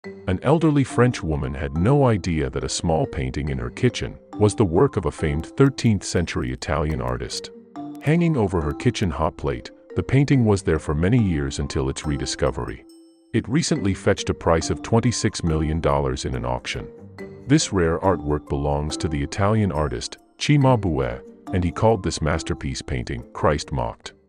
An elderly French woman had no idea that a small painting in her kitchen was the work of a famed 13th-century Italian artist. Hanging over her kitchen hot plate, the painting was there for many years until its rediscovery. It recently fetched a price of $26 million in an auction. This rare artwork belongs to the Italian artist Cimabue, and he called this masterpiece painting "Christ Mocked."